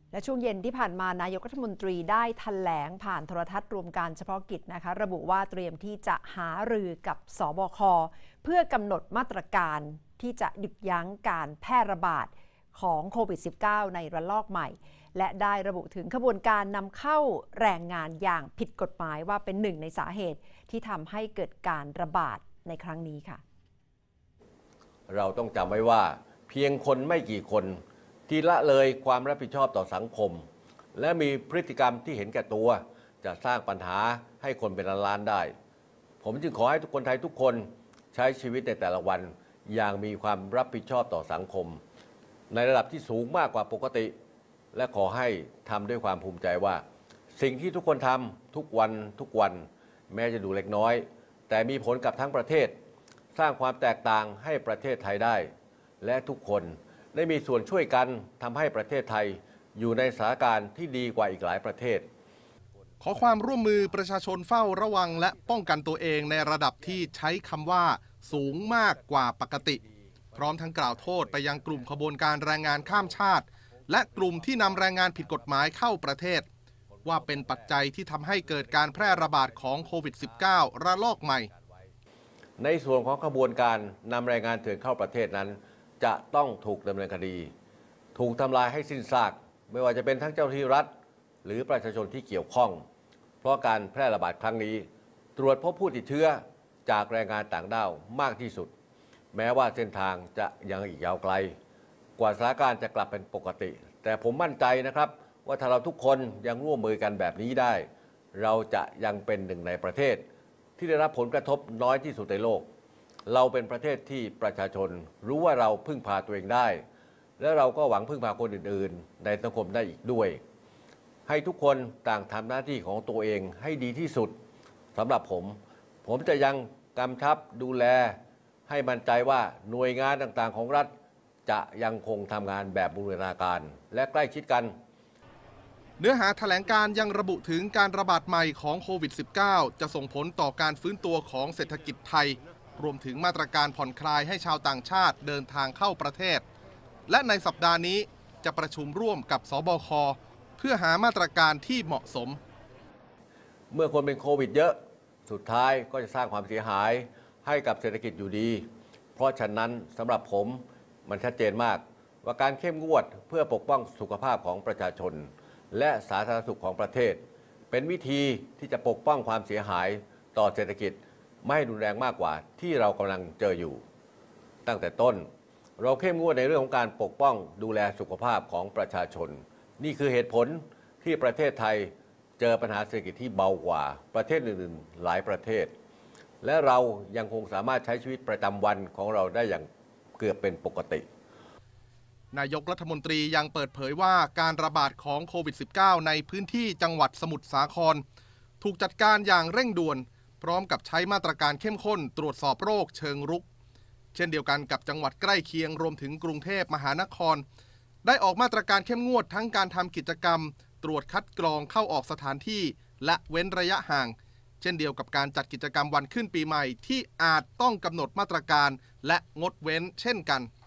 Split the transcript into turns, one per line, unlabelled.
และช่วงเย็นที่ผ่านมานายกรัฐมนตรีได้แถลงผ่านโทรทัศน์รวมการเฉพาะกิจนะคะระบุว่าเตรียมที่จะหารือกับสบคเพื่อกำหนดมาตรการที่จะหยุดยั้งการแพร่ระบาดของโควิด -19 ในระลอกใหม่และได้ระบุถึงขบวนการนำเข้าแรงงานอย่างผิดกฎหมายว่าเป็นหนึ่งในสาเหตุที่ทำให้เกิดการระบาดในครั้งนี้ค่ะ
เราต้องจำไว้ว่าเพียงคนไม่กี่คนที่ละเลยความรับผิดชอบต่อสังคมและมีพฤติกรรมที่เห็นแก่ตัวจะสร้างปัญหาให้คนเป็นล้านๆได้ผมจึงขอให้ทุกคนไทยทุกคนใช้ชีวิตในแต่ละวันอย่างมีความรับผิดชอบต่อสังคมในระดับที่สูงมากกว่าปกติและขอให้ทำด้วยความภูมิใจว่าสิ่งที่ทุกคนทำทุกวันแม้จะดูเล็กน้อยแต่มีผลกับทั้งประเทศสร้างความแตกต่างให้ประเทศไทยได้และทุกคนได้มีส่วนช่วยกันทำให้ประเทศไทยอยู่ในสถานการณ์ที่ดีกว่าอีกหลายประเทศ
ขอความร่วมมือประชาชนเฝ้าระวังและป้องกันตัวเองในระดับที่ใช้คำว่าสูงมากกว่าปกติพร้อมทั้งกล่าวโทษไปยังกลุ่มขบวนการแรงงานข้ามชาติและกลุ่มที่นำแรงงานผิดกฎหมายเข้าประเทศว่าเป็นปัจจัยที่ทำให้เกิดการแพร่ระบาดของโควิด -19 ระลอกใหม่
ในส่วนของขบวนการนำแรงงานเถื่อนเข้าประเทศนั้นจะต้องถูกดำเนินคดีถูกทำลายให้สิ้นซากไม่ว่าจะเป็นทั้งเจ้าหน้าที่รัฐหรือประชาชนที่เกี่ยวข้องเพราะการแพร่ระบาดครั้งนี้ตรวจพบผู้ติดเชื้อจากแรงงานต่างด้าวมากที่สุดแม้ว่าเส้นทางจะยังอีกยาวไกลกว่าสถานการณ์จะกลับเป็นปกติแต่ผมมั่นใจนะครับว่าถ้าเราทุกคนยังร่วมมือกันแบบนี้ได้เราจะยังเป็นหนึ่งในประเทศที่ได้รับผลกระทบน้อยที่สุดในโลกเราเป็นประเทศที่ประชาชนรู้ว่าเราพึ่งพาตัวเองได้และเราก็หวังพึ่งพาคนอื่นๆในสังคมได้อีกด้วยให้ทุกคนต่างทำหน้าที่ของตัวเองให้ดีที่สุดสำหรับผมจะยังกำชับดูแลให้มั่นใจว่าหน่วยงานต่างๆของรัฐจะยังคงทำงานแบบบูรณาการและใกล้ชิดกัน
เนื้อหาแถลงการยังระบุถึงการระบาดใหม่ของโควิด -19 จะส่งผลต่อการฟื้นตัวของเศรษฐกิจไทยรวมถึงมาตรการผ่อนคลายให้ชาวต่างชาติเดินทางเข้าประเทศและในสัปดาห์นี้จะประชุมร่วมกับสบคเพื่อหามาตรการที่เหมาะสม
เมื่อคนเป็นโควิดเยอะสุดท้ายก็จะสร้างความเสียหายให้กับเศรษฐกิจอยู่ดีเพราะฉะนั้นสำหรับผมมันชัดเจนมากว่าการเข้มงวดเพื่อปกป้องสุขภาพของประชาชนและสาธารณสุขของประเทศเป็นวิธีที่จะปกป้องความเสียหายต่อเศรษฐกิจไม่ให้รุนแรงมากกว่าที่เรากำลังเจออยู่ตั้งแต่ต้นเราเข้มงวดในเรื่องของการปกป้องดูแลสุขภาพของประชาชนนี่คือเหตุผลที่ประเทศไทยเจอปัญหาเศรษฐกิจที่เบากว่าประเทศอื่นๆหลายประเทศและเรายังคงสามารถใช้ชีวิตประจำวันของเราได้อย่างเกือบเป็นปกติ
นายกรัฐมนตรียังเปิดเผยว่าการระบาดของโควิด -19 ในพื้นที่จังหวัดสมุทรสาครถูกจัดการอย่างเร่งด่วนพร้อมกับใช้มาตรการเข้มข้นตรวจสอบโรคเชิงรุกเช่นเดียวกันกับจังหวัดใกล้เคียงรวมถึงกรุงเทพมหานครได้ออกมาตรการเข้มงวดทั้งการทำกิจกรรมตรวจคัดกรองเข้าออกสถานที่และเว้นระยะห่างเช่นเดียวกับการจัดกิจกรรมวันขึ้นปีใหม่ที่อาจต้องกำหนดมาตรการและงดเว้นเช่นกัน